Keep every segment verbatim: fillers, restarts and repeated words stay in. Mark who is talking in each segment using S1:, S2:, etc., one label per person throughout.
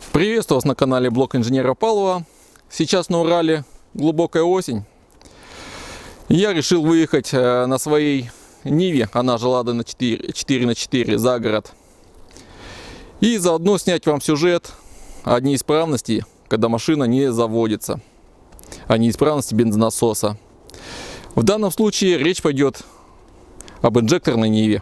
S1: Приветствую вас на канале Блог инженера Павлова. Сейчас на Урале глубокая осень. Я решил выехать на своей Ниве, она же Лада на четыре на четыре, за город. И заодно снять вам сюжет о неисправности, когда машина не заводится, о неисправности бензонасоса. В данном случае речь пойдет об инжекторной Ниве.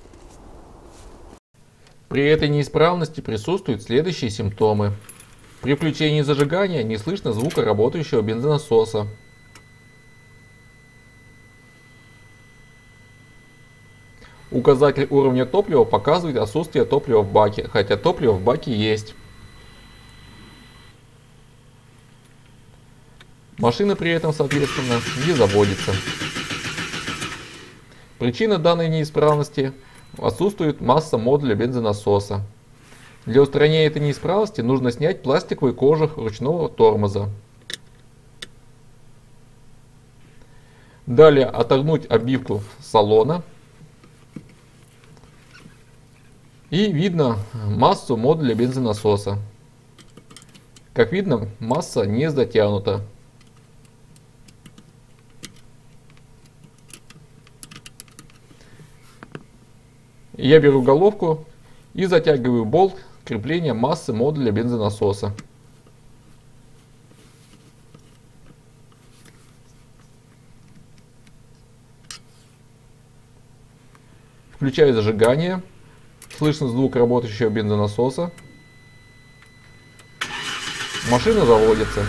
S1: При этой неисправности присутствуют следующие симптомы. При включении зажигания не слышно звука работающего бензонасоса. Указатель уровня топлива показывает отсутствие топлива в баке, хотя топливо в баке есть. Машина при этом, соответственно, не заводится. Причина данной неисправности – отсутствует масса модуля бензонасоса. Для устранения этой неисправности нужно снять пластиковый кожух ручного тормоза. Далее отогнуть обивку салона. И видно массу модуля бензонасоса. Как видно, масса не затянута. Я беру головку и затягиваю болт крепления массы модуля бензонасоса. Включаю зажигание. Слышно звук работающего бензонасоса. Машина заводится.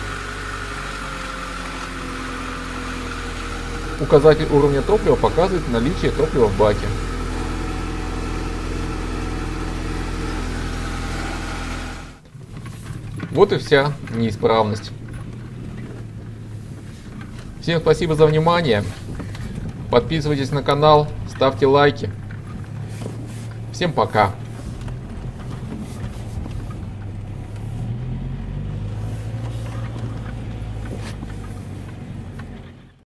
S1: Указатель уровня топлива показывает наличие топлива в баке. Вот и вся неисправность. Всем спасибо за внимание. Подписывайтесь на канал, ставьте лайки. Всем пока.